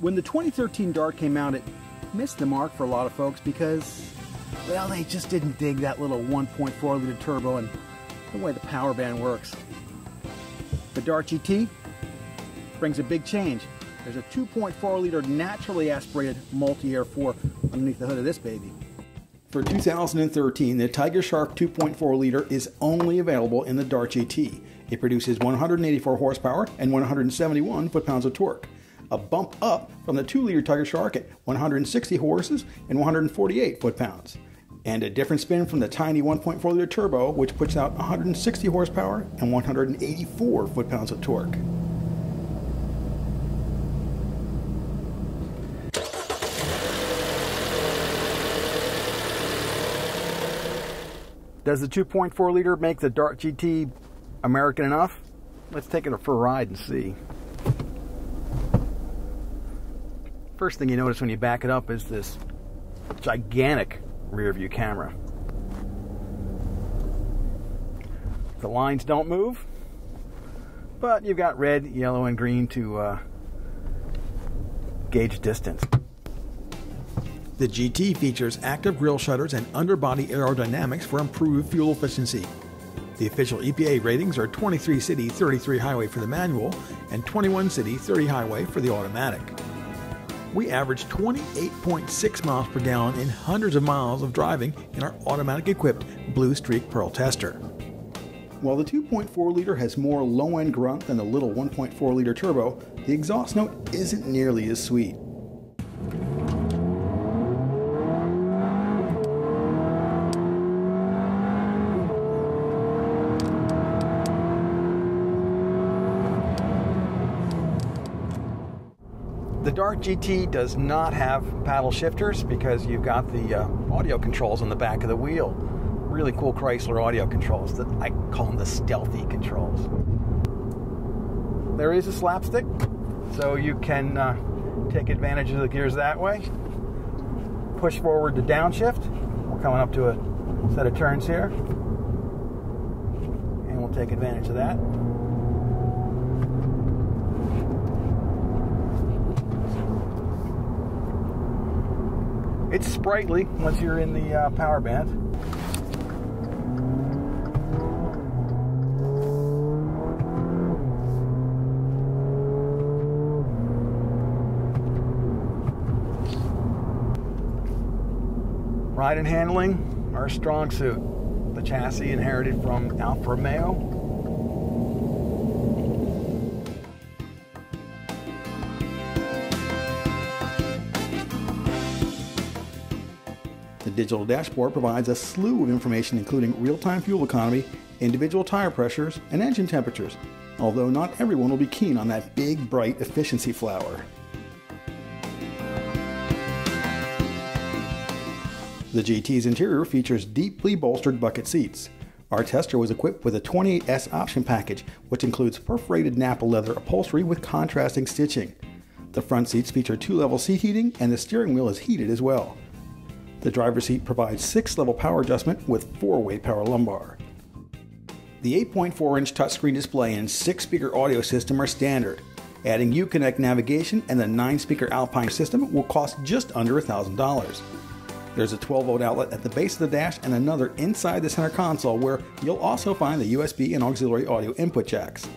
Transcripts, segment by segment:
When the 2013 Dart came out, it missed the mark for a lot of folks because, well, they just didn't dig that little 1.4 liter turbo and the way the power band works. The Dart GT brings a big change. There's a 2.4 liter naturally aspirated multi-air 4 underneath the hood of this baby. For 2013, the Tiger Shark 2.4 liter is only available in the Dart GT. It produces 184 horsepower and 171 foot-pounds of torque, a bump up from the 2 liter Tiger Shark at 160 horses and 148 foot-pounds, and a different spin from the tiny 1.4 liter turbo, which puts out 160 horsepower and 184 foot-pounds of torque. Does the 2.4 liter make the Dart GT American enough? Let's take it for a ride and see. First thing you notice when you back it up is this gigantic rear view camera. The lines don't move, but you've got red, yellow, and green to gauge distance. The GT features active grille shutters and underbody aerodynamics for improved fuel efficiency. The official EPA ratings are 23 city, 33 highway for the manual, and 21 city, 30 highway for the automatic. We averaged 28.6 miles per gallon in hundreds of miles of driving in our automatic-equipped Blue Streak Pearl tester. While the 2.4 liter has more low-end grunt than the little 1.4 liter turbo, the exhaust note isn't nearly as sweet. The Dart GT does not have paddle shifters because you've got the audio controls on the back of the wheel. Really cool Chrysler audio controls that I call them the stealthy controls. There is a slapstick, so you can take advantage of the gears that way. Push forward to downshift. We're coming up to a set of turns here, and we'll take advantage of that. It's sprightly once you're in the power band. Ride and handling, our strong suit. The chassis inherited from Alfa Romeo. The digital dashboard provides a slew of information including real-time fuel economy, individual tire pressures, and engine temperatures, although not everyone will be keen on that big, bright efficiency flower. The GT's interior features deeply bolstered bucket seats. Our tester was equipped with a 28S option package, which includes perforated Napa leather upholstery with contrasting stitching. The front seats feature 2-level seat heating, and the steering wheel is heated as well. The driver's seat provides 6-level power adjustment with 4-way power lumbar. The 8.4-inch touchscreen display and 6-speaker audio system are standard. Adding Uconnect navigation and the 9-speaker Alpine system will cost just under $1,000. There's a 12-volt outlet at the base of the dash and another inside the center console, where you'll also find the USB and auxiliary audio input jacks.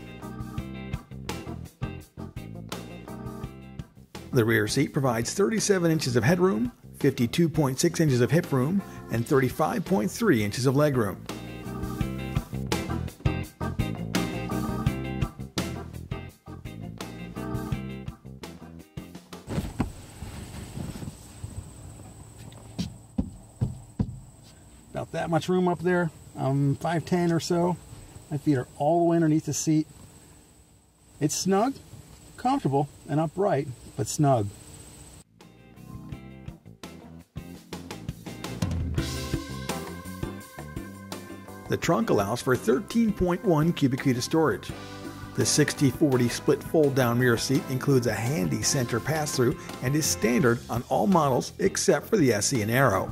The rear seat provides 37 inches of headroom, 52.6 inches of hip room, and 35.3 inches of legroom. About that much room up there. I'm 5'10" or so. My feet are all the way underneath the seat. It's snug, comfortable, and upright, but snug. The trunk allows for 13.1 cubic feet of storage. The 60/40 split fold-down rear seat includes a handy center pass-through and is standard on all models except for the SE and Aero.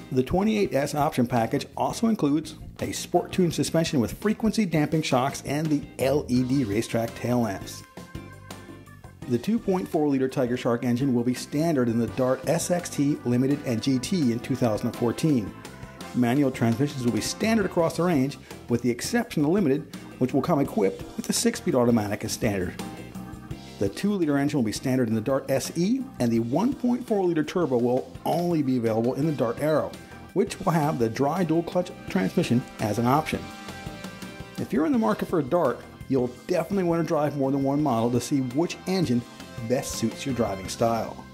The 28S option package also includes a sport-tuned suspension with frequency damping shocks and the LED racetrack tail lamps. The 2.4-liter Tiger Shark engine will be standard in the Dart SXT Limited and GT in 2014. Manual transmissions will be standard across the range, with the exception of the Limited, which will come equipped with a 6-speed automatic as standard. The 2-liter engine will be standard in the Dart SE, and the 1.4-liter turbo will only be available in the Dart Aero, which will have the dry dual-clutch transmission as an option. If you're in the market for a Dart, you'll definitely want to drive more than one model to see which engine best suits your driving style.